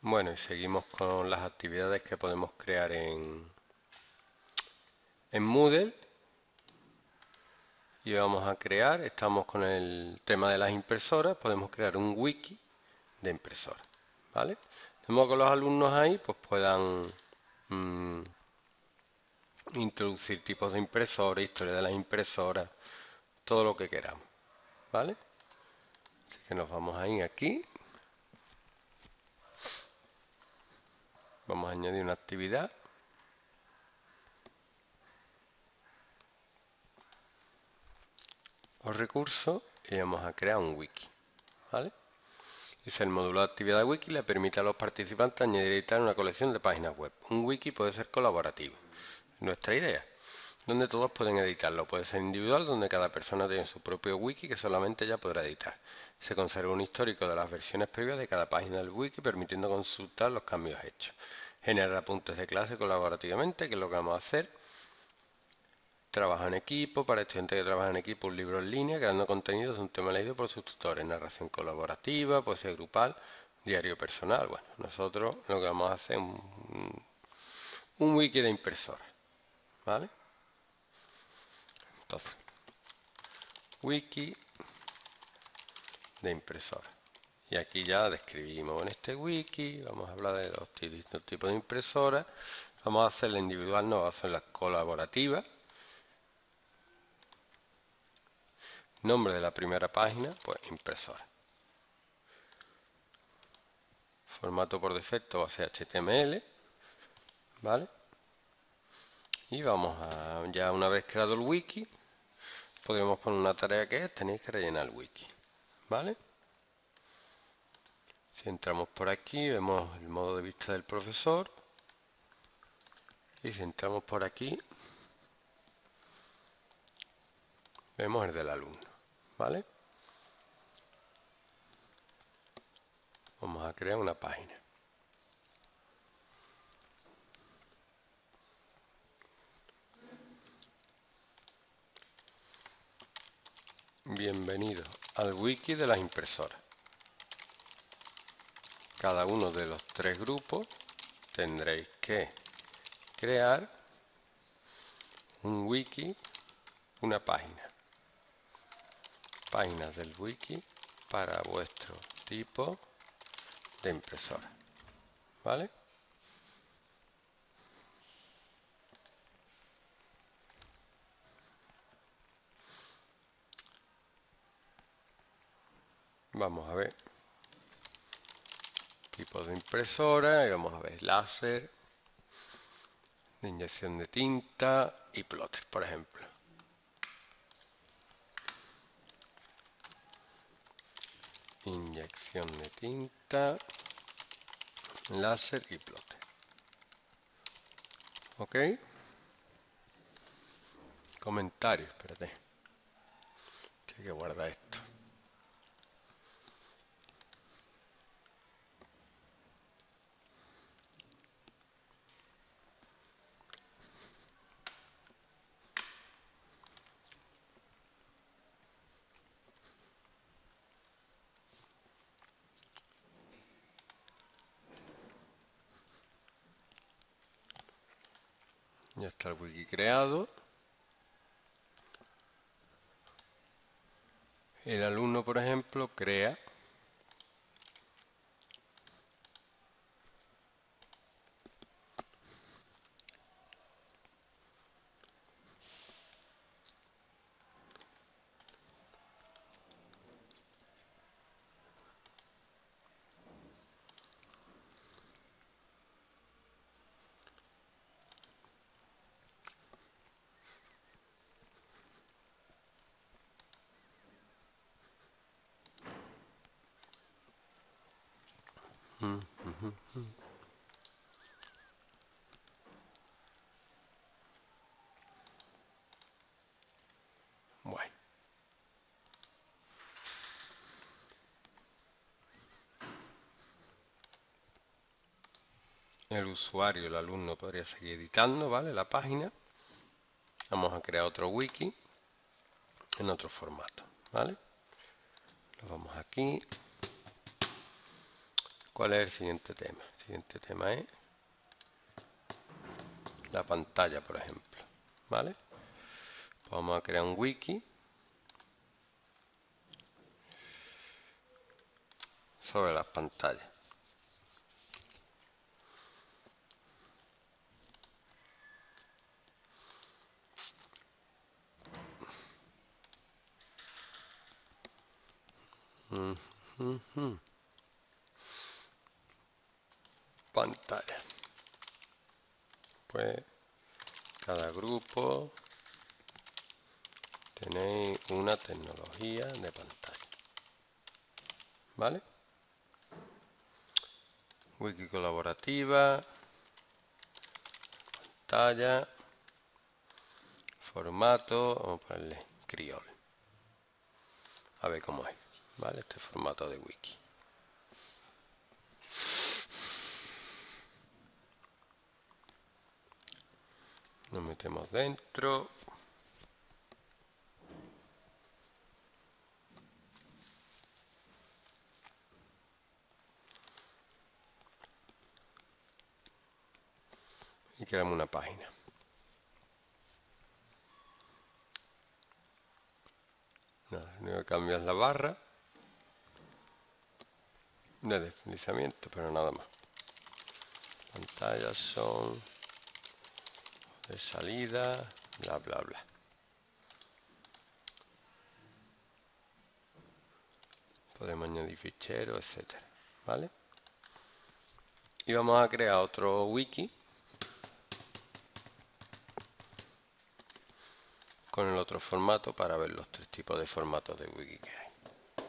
Bueno, y seguimos con las actividades que podemos crear en Moodle. Y vamos a crear, estamos con el tema de las impresoras, podemos crear un wiki de impresoras, ¿vale? De modo que los alumnos ahí pues puedan introducir tipos de impresoras, historia de las impresoras, todo lo que queramos, ¿vale? Así que nos vamos a ir aquí. Vamos a añadir una actividad. O recursos y vamos a crear un wiki, ¿vale? Dice el módulo de actividad wiki le permite a los participantes añadir y editar una colección de páginas web. Un wiki puede ser colaborativo, es nuestra idea, donde todos pueden editarlo. Puede ser individual, donde cada persona tiene su propio wiki que solamente ella podrá editar. Se conserva un histórico de las versiones previas de cada página del wiki, permitiendo consultar los cambios hechos. Generar apuntes de clase colaborativamente, que es lo que vamos a hacer. Trabajo en equipo, para estudiantes que trabajan en equipo, un libro en línea, creando contenidos de un tema leído por sus tutores, narración colaborativa, poesía grupal, diario personal. Bueno, nosotros lo que vamos a hacer es un wiki de impresora, ¿vale? Entonces, wiki de impresora. Y aquí ya describimos en este wiki, vamos a hablar de los distintos tipos de impresoras. Vamos a hacer la individual, no, vamos a hacer la colaborativa. Nombre de la primera página, pues impresora. Formato por defecto va a ser HTML, ¿vale? Y vamos a, ya una vez creado el wiki, podremos poner una tarea que es, tenéis que rellenar el wiki, ¿vale? Si entramos por aquí, vemos el modo de vista del profesor. Y si entramos por aquí, vemos el del alumno, ¿vale? Vamos a crear una página. Bienvenido al wiki de las impresoras. Cada uno de los tres grupos tendréis que crear un wiki, una página. Páginas del wiki para vuestro tipo de impresora, ¿vale? Vamos a ver tipos de impresora y vamos a ver láser, de inyección de tinta y plotter, por ejemplo. Inyección de tinta, láser y plotter. ¿Ok? Comentarios, espérate. Que hay que guardar esto. Ya está el wiki creado. El alumno, por ejemplo, crea bueno. El usuario, el alumno, podría seguir editando, ¿vale? La página. Vamos a crear otro wiki en otro formato, ¿vale? Lo vamos aquí. ¿Cuál es el siguiente tema? El siguiente tema es la pantalla, por ejemplo. ¿Vale? Pues vamos a crear un wiki sobre las pantallas. Pantalla. Pues cada grupo tenéis una tecnología de pantalla. ¿Vale? Wiki colaborativa, pantalla, formato, vamos a ponerle Criol. A ver cómo es, ¿vale? Este formato de wiki. Nos metemos dentro. Y creamos una página. Nada, lo único que cambia es la barra de deslizamiento, pero nada más. Pantallas son de salida, bla bla bla. Podemos añadir ficheros, etcétera, ¿vale? Y vamos a crear otro wiki con el otro formato para ver los tres tipos de formatos de wiki que hay.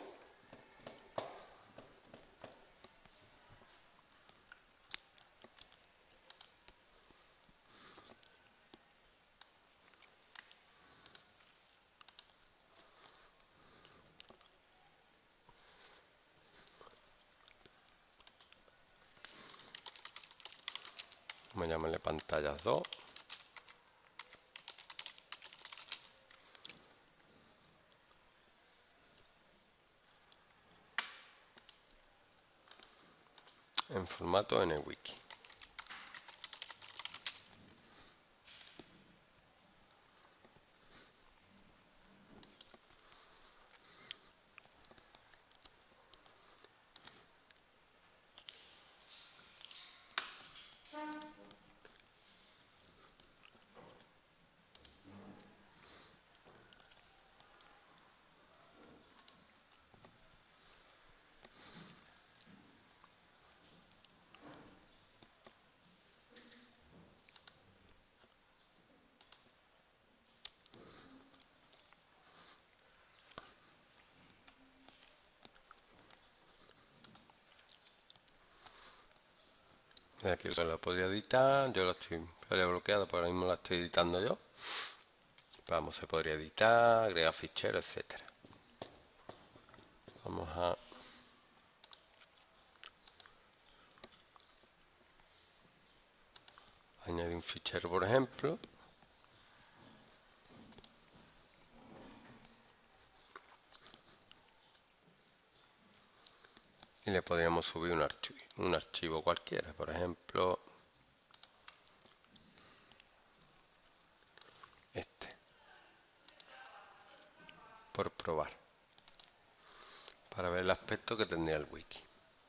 Vamos a llamarle pantallas 2. En formato NWiki. Aquí lo podría editar, yo lo estoy bloqueado, pero ahora mismo la estoy editando yo. Vamos, se podría editar, agregar ficheros, etcétera. Vamos a añadir un fichero, por ejemplo. Y le podríamos subir un archivo cualquiera, por ejemplo, este, por probar, para ver el aspecto que tendría el wiki.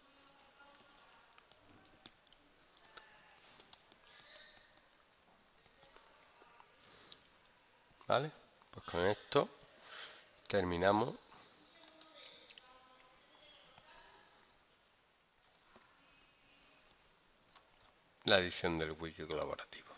¿Vale? Pues con esto terminamos la edición del wiki colaborativo.